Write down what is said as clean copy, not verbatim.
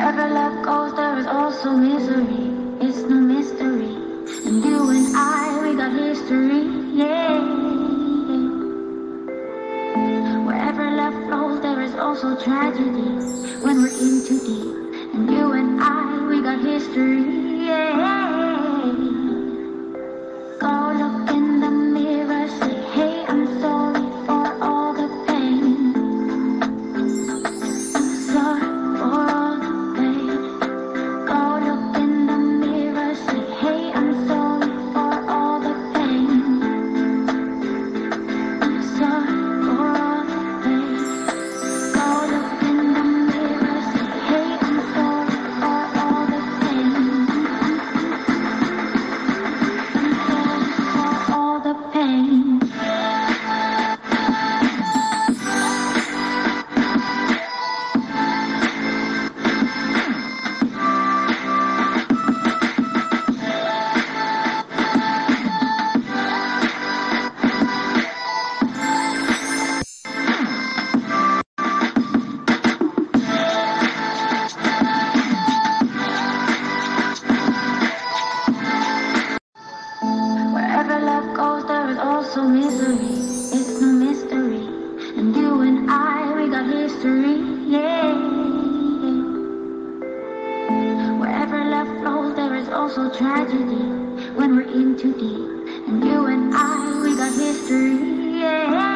Wherever love goes, there is also misery. It's no mystery. And you and I, we got history. Yeah. Wherever love flows, there is also tragedy. When we're in too deep. And you and I, we got history. Yeah. Go look in the mirror, say, hey, I'm sorry for all the pain. I'm sorry for all the pain. Go look in the mirror, say, hey, I'm sorry for all the pain. I'm sorry for all the pain. Go look in the mirror, say, hey, I'm sorry for all the pain. I'm sorry for all the pain. Wherever love goes, there is also misery. It's no mystery. And you and I, we got history. Yeah. Wherever love flows, there is also tragedy. When we're in too deep. And you and I, we got history. Yeah.